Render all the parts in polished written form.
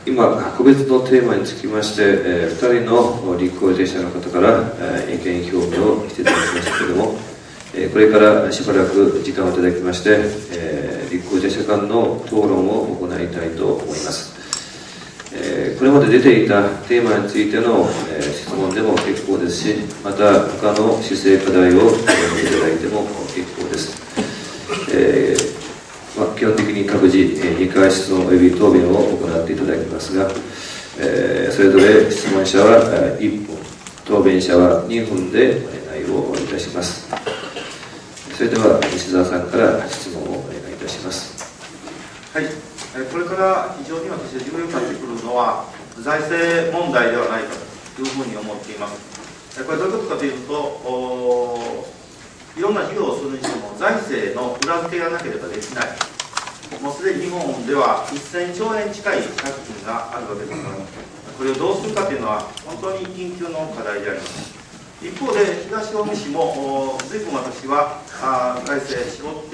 今、個別のテーマにつきまして、2人の立候補者の方から、意見表明をしていただきましたけれども、これからしばらく時間をいただきまして、立候補者間の討論を行いたいと思います。これまで出ていたテーマについての、質問でも結構ですし、また他の姿勢課題をいただいても結構です。基本的に各自2回質問および答弁を行っていただきますが、それぞれ質問者は1分、答弁者は2分で内容をいたします。それでは西澤さんから質問をお願いいたします。 はい、これから非常に私は重要になってくるのは財政問題ではないかというふうに思っています。これどういうことかというと、いろんな事業をするにしても財政の裏付けがなければできない。もうすでに日本では1000兆円近い借金があるわけですから、これをどうするかというのは本当に緊急の課題であります。一方で東近江市も随分私は財政絞って、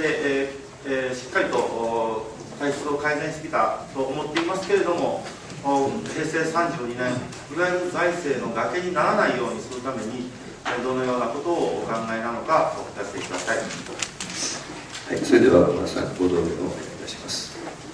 しっかりと体質を改善してきたと思っていますけれども、平成32年いわゆる財政の崖にならないようにするためにどのようなことをお考えなのかお聞かせください。 はい、それでは小田さんご答弁をお願いいたします。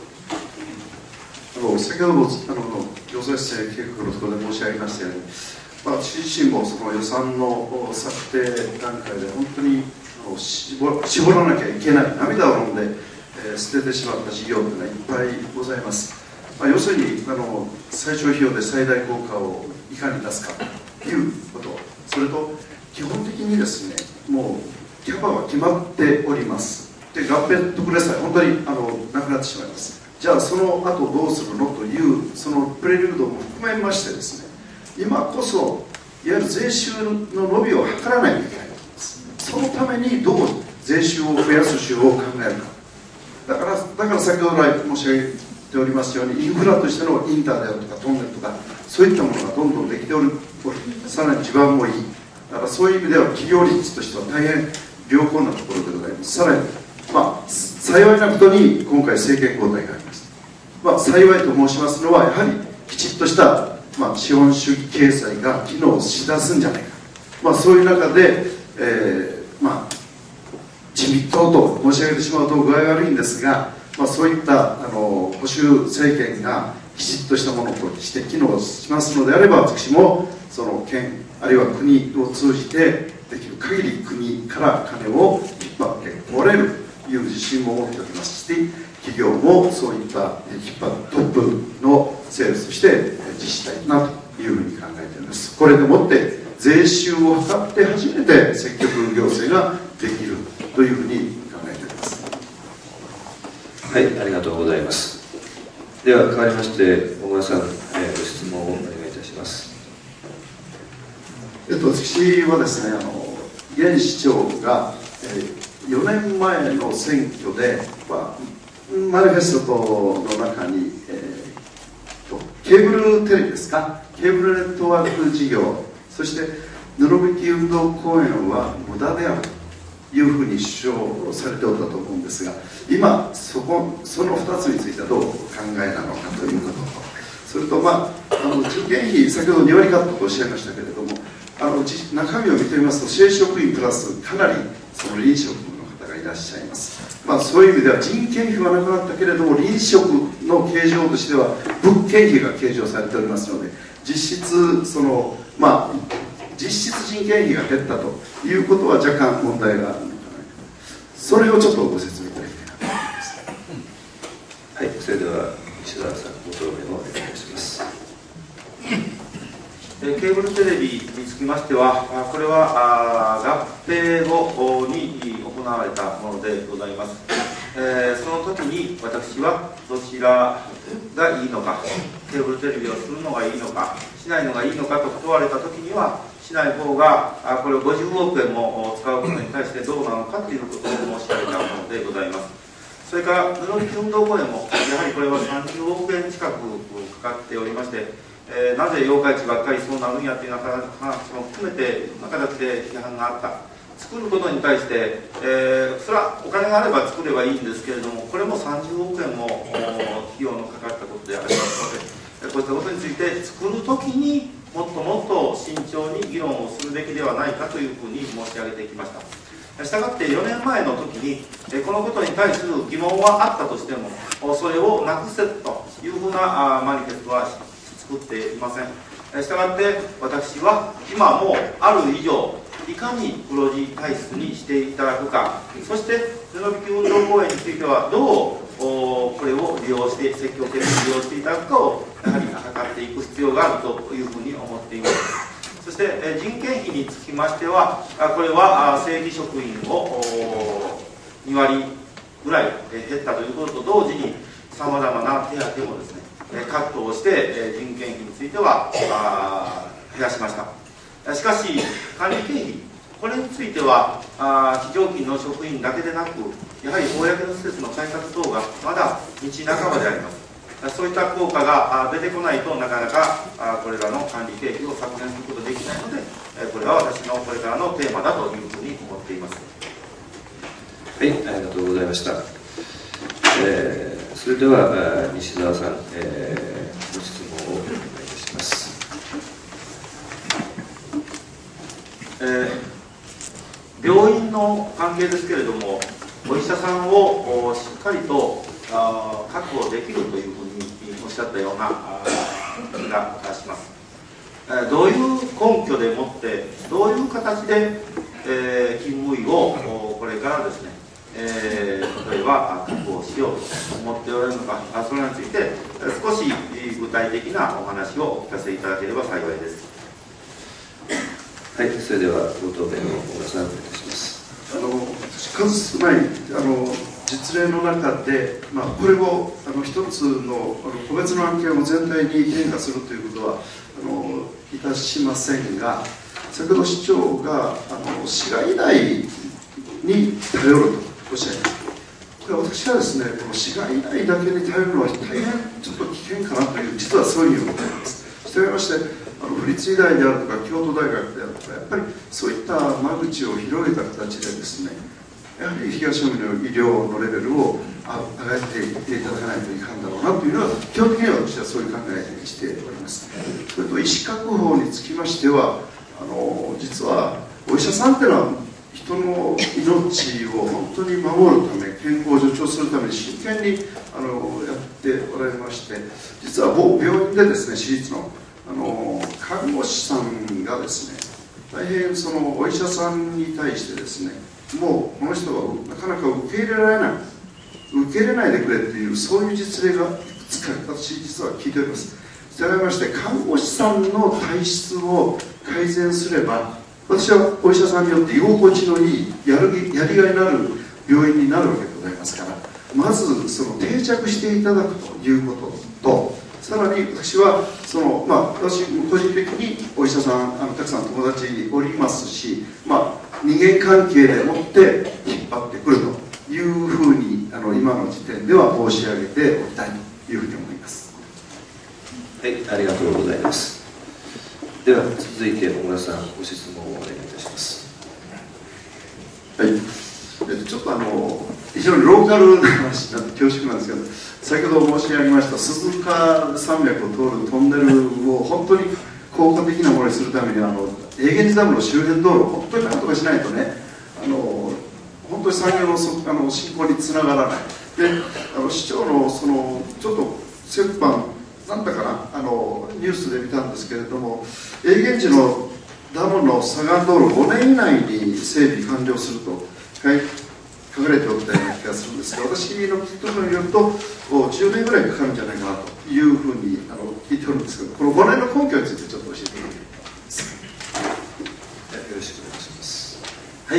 先ほども行政制計画のところで申し上げましたように、私自身もその予算の策定段階で本当に絞らなきゃいけない涙を飲んで、捨ててしまった事業というのはいっぱいございます。要するに最小費用で最大効果をいかに出すかということ、それと基本的にですね、もうキャパは決まっております。で合併特例債本当になくなってしまいます。じゃあその後どうするのというそのプレリュードも含めましてですね、今こそいわゆる税収の伸びを図らないといけないと思います。そのためにどう税収を増やす手法を考えるか、だから先ほど来申し上げておりますように、インフラとしてのインターであるとかトンネルとかそういったものがどんどんできており、さらに地盤もいい、だからそういう意味では企業立地としては大変良好なところでございます。さらに幸いなことに今回政権交代がありました。幸いと申しますのはやはりきちっとした、資本主義経済が機能しだすんじゃないか、そういう中で、自民党と申し上げてしまうと具合悪いんですが、そういった保守政権がきちっとしたものとして機能しますのであれば、私もその県あるいは国を通じてできる限り国から金を引っ張ってこれるという自信も持っておりますし、企業もそういった引っ張るトップのセールスとして実施したいなというふうに考えております。これでもって税収を図って初めて積極行政ができるというふうに考えております。 はい、ありがとうございます。では変わりまして小川さん、ご質問をお願いいたします。 私はですね、現市長が、4年前の選挙で、マニフェストの中に、ケーブルテレビですか、ケーブルネットワーク事業、そして布引運動公園は無駄であるというふうに主張されておったと思うんですが、今その2つについてはどうお考えなのかということと、それと人件費先ほど2割カットとおっしゃいましたけれども、中身を見てみますと正職員プラスかなりその臨職の方がいらっしゃいます。そういう意味では人件費はなくなったけれども臨職の計上としては物件費が計上されておりますので、実質実質人件費が減ったということは若干問題があるのかな、それをちょっとご説明いただきたいなと思います。 はい、それでは石澤さんご答弁をお願いいたします。 ケーブルテレビにつきましては、これは合併後に行われたものでございます。その時に私はどちらがいいのか、ケーブルテレビをするのがいいのかしないのがいいのかと問われた時には、しない方がこれを50億円も使うことに対してどうなのかということを申し上げたものでございます。それから布引運動公園もやはりこれは30億円近くかかっておりまして、なぜ八日市ばっかりそうなるんやというような話も含めて中だけで批判があった。作ることに対して、それはお金があれば作ればいいんですけれども、これも30億円も費用のかかったことでありますので、 こういったことについて作るときにもっともっと慎重に議論をするべきではないかというふうに申し上げてきました。したがって4年前の時にこのことに対する疑問はあったとしてもそれをなくせというふうなマニフェストは作っていません。したがって私は今もある以上いかに黒字体質にしていただくか、そしてゼノビキ運動公園についてはどうこれを利用して積極的に利用していただくかをやはり図っていく必要があるというふうに思っています。そして人件費につきましてはこれは正規職員を2割ぐらい減ったということと同時にさまざまな手当もですねカットをして人件費については減らしました。しかし管理経費これについては非常勤の職員だけでなくやはり公の施設の改革等がまだ道半ばであります。そういった効果が出てこないとなかなかこれらの管理経費を削減することができないのでこれは私のこれからのテーマだというふうに思っています。 はい、ありがとうございました。それでは西澤さん、ご質問をお願いいたします。 病院の関係ですけれどもお医者さんをしっかりと確保できるというふうにおっしゃったような気がします。どういう根拠でもってどういう形で、勤務医をこれからですね、例えば確保しようと思っておられるのかそれについて少し具体的なお話をお聞かせいただければ幸いです。 はい、それではご答弁を小川さんお願いいたします。 数少ない実例の中で、これを一つの個別の案件を全体に変化するということはいたしませんが、先ほど市長が市外依頼に頼るとおっしゃいました。これ私はですね、この市外依頼だけに頼るのは大変ちょっと危険かなという実はそういうふうに思っています。したがいまして府立医大であるとか京都大学であるとかやっぱりそういった間口を広げた形でですねやはり東近江の医療のレベルを上げていっていただかないといかんだろうなというのは基本的には私はそういう考えにしております。それと医師確保につきましては実はお医者さんっていうのは人の命を本当に守るため健康を助長するために真剣にやっておられまして実は某病院でですね私立の看護師さんがですね大変そのお医者さんに対してですねもうこの人はなかなか受け入れられない受け入れないでくれっていうそういう実例がいくつか私実は聞いております。したがいまして看護師さんの体質を改善すれば私はお医者さんによって居心地のいいやりがいのある病院になるわけでございますからまずその定着していただくということとさらに私は私個人的にお医者さんたくさん友達おりますし、人間関係でもって引っ張ってくるというふうに今の時点では申し上げておきたいというふうに思います。 はい、ありがとうございます。では続いて小村さんご質問をお願いいたします。 はい、ちょっと非常にローカルな話になって恐縮なんですけど先ほど申し上げました鈴鹿山脈を通るトンネルを本当に効果的なものにするために永源寺ダムの周辺道路を本当になんとかしないとね本当に産業の振興につながらないで市長のちょっと先般なんだかなニュースで見たんですけれども永源寺のダムの左岸道路5年以内に整備完了すると書かれておったような気がするんですが私の聞いたところによると10年ぐらいかかるんじゃないかなというふうに聞いておるんですけどこの5年の根拠についてちょっと教えていただきます。 よろしくお願いします。 はい、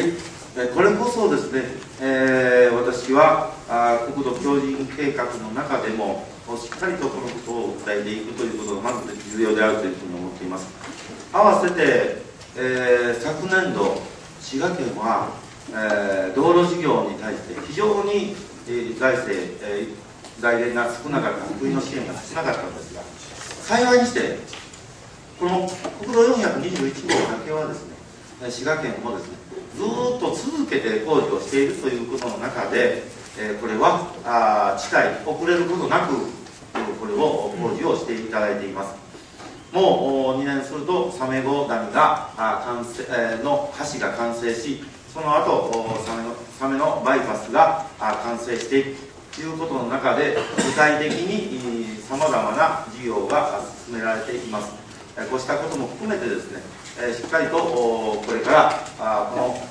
これこそですね、私は国土強靭計画の中でもしっかりとこのことを訴えていくということがまず重要であるというふうに思っています。合わせて、昨年度滋賀県は道路事業に対して非常に財源が少なかった国の支援が少なかったんですが幸いにしてこの国道421号だけはですね滋賀県もですねずっと続けて工事をしているということの中でこれは遅れることなくここれを工事をしていただいています。もう2年するとサメゴダムがの橋が完成し、その後サメのバイパスが完成していくということの中で、具体的にさまざまな事業が進められています。こうしたことも含めてですね、しっかりとこれからこの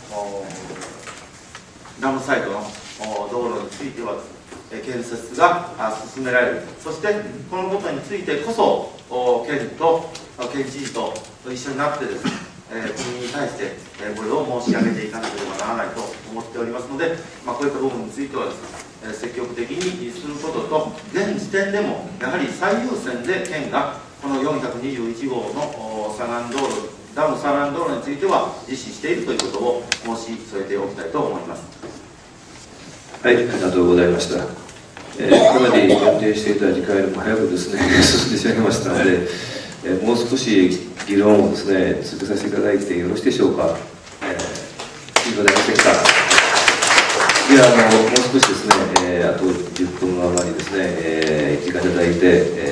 ダムサイトの道路についてはですね、建設が進められる。そしてこのことについてこそ県知事と一緒になってですね、国に対してこれを申し上げていかなければならないと思っておりますので、こういった部分についてはですね、積極的にすることと、現時点でもやはり最優先で県がこの421号のダム左岸道路については実施しているということを申し添えておきたいと思います。 はい、ありがとうございました。かなり予定していた時間よりも早くですね進んでしまいましたので、もう少し議論をですね続けさせていただいてよろしいでしょうか。いいございませんか。もう少しですね、あと10分余りですね、時間いただいて、